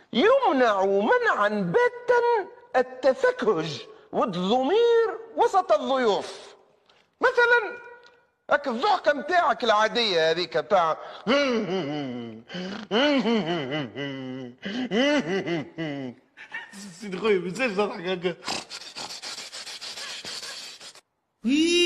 يمنع منعا باتا التفكهج والضمير وسط الضيوف. مثلا هاك الضحكة متاعك العادية هذيك بتاع سيدي خويا مازالش نضحك هكا.